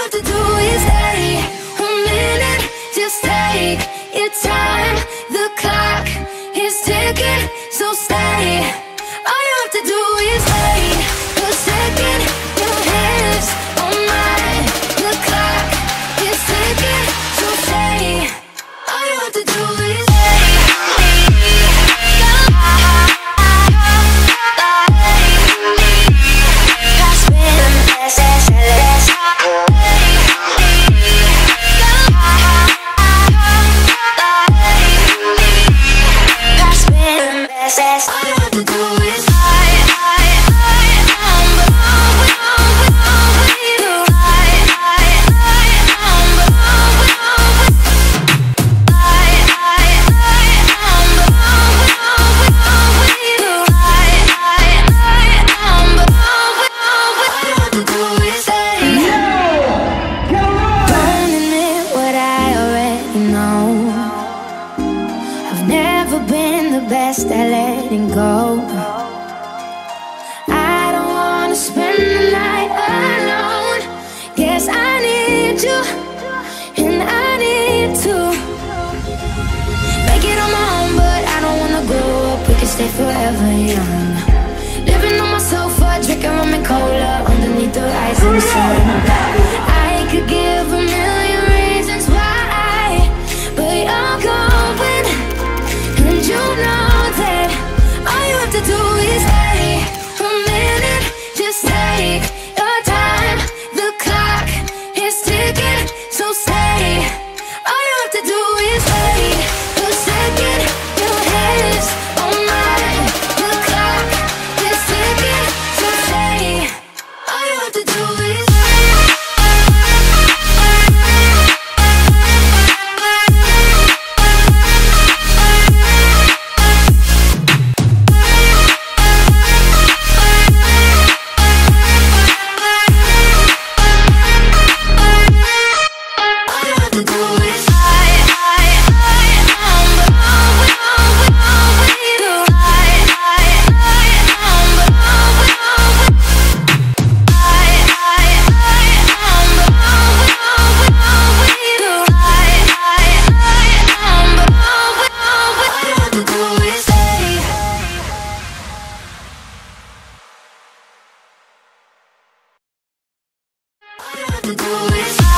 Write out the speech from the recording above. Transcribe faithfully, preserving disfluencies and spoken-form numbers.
have to do is stay a minute, just take your time. The clock is ticking, so stay. All you have to do is wait a second. Your hands on mine. The clock is ticking, so stay. All you have to do is at letting go. I don't wanna spend the night alone. Guess I need you, and I need to make it on my own, but I don't wanna grow up. We can stay forever young. Living on my sofa, drinking rum and cola underneath the rising sun. I could give a million reasons why, but you're going, and you know that all you have to do is stay a minute, just take your time. The clock is ticking, so stay. All you have to do is wait a second. Your hands on mine. The clock is ticking, so stay. All you have to do is do it.